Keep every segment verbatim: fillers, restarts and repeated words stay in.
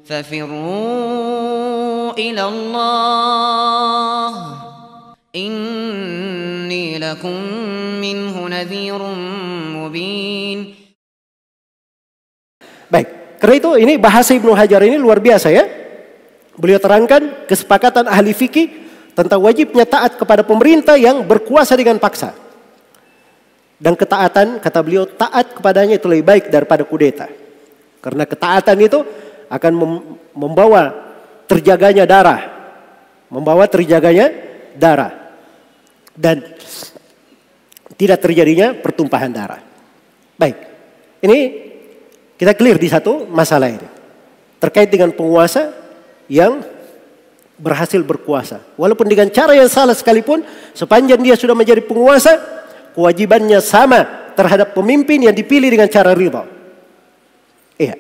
ففروا إلى الله إني لكم منه نذير مبين. Baik, karena itu ini bahasa Ibnu Hajar ini luar biasa ya. Beliau terangkan kesepakatan ahli fikih tentang wajibnya taat kepada pemerintah yang berkuasa dengan paksa. Dan ketaatan, kata beliau, taat kepadanya itu lebih baik daripada kudeta. Karena ketaatan itu akan membawa terjaganya darah. Membawa terjaganya darah. Dan tidak terjadinya pertumpahan darah. Baik, ini kita clear di satu masalah ini. Terkait dengan penguasa yang berhasil berkuasa. Walaupun dengan cara yang salah sekalipun, sepanjang dia sudah menjadi penguasa, kewajibannya sama terhadap pemimpin yang dipilih dengan cara ridha. Iya.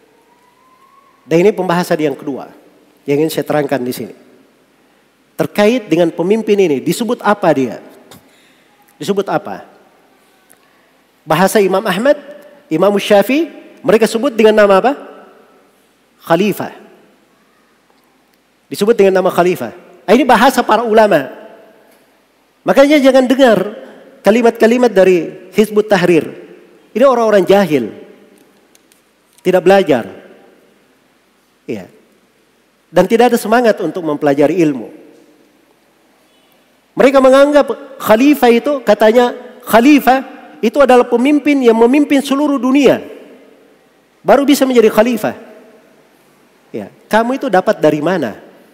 Dan ini pembahasan yang kedua yang ingin saya terangkan di sini. Terkait dengan pemimpin ini, disebut apa dia? Disebut apa? Bahasa Imam Ahmad, Imam Syafi'i, mereka sebut dengan nama apa? Khalifah. Disebut dengan nama khalifah. Ini bahasa para ulama. Makanya jangan dengar kalimat-kalimat dari Hizbut Tahrir. Ini orang-orang jahil. Tidak belajar. Iya. Dan tidak ada semangat untuk mempelajari ilmu. Mereka menganggap khalifah itu, katanya khalifah itu adalah pemimpin yang memimpin seluruh dunia. Baru bisa menjadi khalifah. Ya, kamu itu dapat dari mana?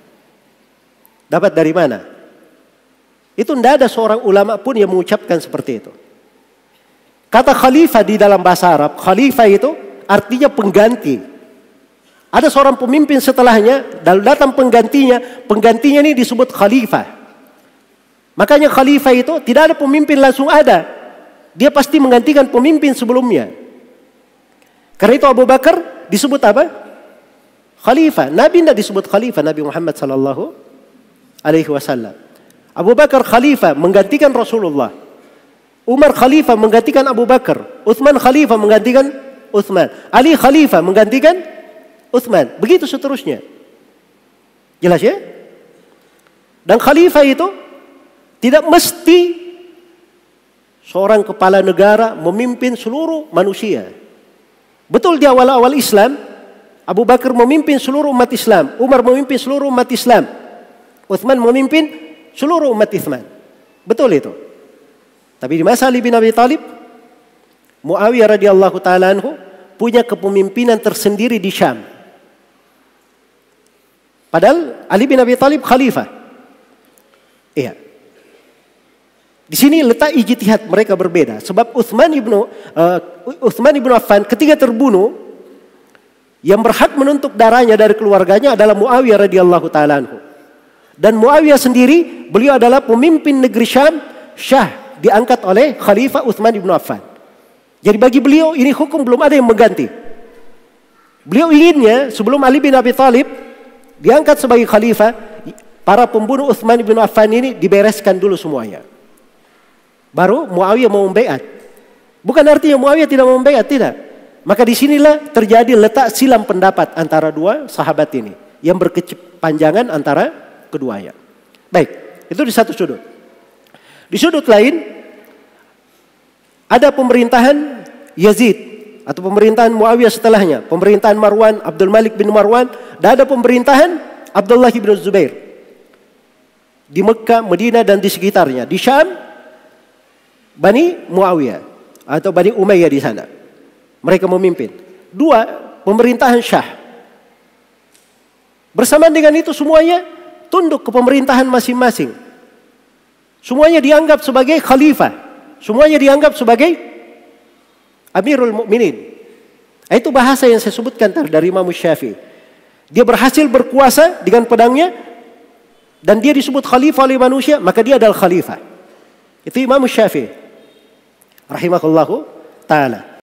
Dapat dari mana? Itu tidak ada seorang ulama pun yang mengucapkan seperti itu. Kata khalifah di dalam bahasa Arab, khalifah itu artinya pengganti. Ada seorang pemimpin setelahnya, dan datang penggantinya, penggantinya ini disebut khalifah. Makanya khalifah itu tidak ada pemimpin langsung ada. Dia pasti menggantikan pemimpin sebelumnya. Karena itu Abu Bakar disebut apa? Khalifah. Nabi tidak disebut khalifah, Nabi Muhammad sallallahu alaihi wasallam. Abu Bakar khalifah menggantikan Rasulullah. Umar khalifah menggantikan Abu Bakar. Utsman khalifah menggantikan Utsman. Ali khalifah menggantikan Utsman. Begitu seterusnya. Jelas ya? Dan khalifah itu tidak mesti seorang kepala negara memimpin seluruh manusia. Betul di awal-awal Islam, Abu Bakar memimpin seluruh umat Islam. Umar memimpin seluruh umat Islam. Utsman memimpin seluruh umat Islam. Betul itu. Tapi di masa Ali bin Abi Thalib, Muawiyah radhiyallahu taala anhu punya kepemimpinan tersendiri di Syam. Padahal Ali bin Abi Thalib khalifah. Iya. Di sini letak ijtihad mereka berbeda. Sebab Utsman ibnu uh, Utsman ibnu Affan ketika terbunuh, yang berhak menuntut darahnya dari keluarganya adalah Muawiyah radhiyallahu taala anhu. Dan Muawiyah sendiri, beliau adalah pemimpin negeri Syam, syah diangkat oleh Khalifah Utsman ibnu Affan. Jadi bagi beliau ini hukum belum ada yang mengganti. Beliau inginnya sebelum Ali bin Abi Thalib diangkat sebagai khalifah, para pembunuh Utsman ibnu Affan ini dibereskan dulu semuanya. Baru Muawiyah mau membaiat. Bukan artinya Muawiyah tidak mau membaiat, tidak. Maka disinilah terjadi letak silam pendapat antara dua sahabat ini, yang berkepanjangan antara keduanya. Baik, itu di satu sudut. Di sudut lain, ada pemerintahan Yazid atau pemerintahan Muawiyah setelahnya, pemerintahan Marwan, Abdul Malik bin Marwan, dan ada pemerintahan Abdullah bin Zubair di Mekah, Madinah dan di sekitarnya. Di Syam, Bani Muawiyah atau Bani Umayyah di sana. Mereka memimpin. Dua, pemerintahan Syah. Bersamaan dengan itu semuanya tunduk ke pemerintahan masing-masing. Semuanya dianggap sebagai khalifah. Semuanya dianggap sebagai Amirul Mukminin. Itu bahasa yang saya sebutkan dari Imam Syafi'i. Dia berhasil berkuasa dengan pedangnya dan dia disebut khalifah oleh manusia, maka dia adalah khalifah. Itu Imam Syafi'i rahimahullahu ta'ala.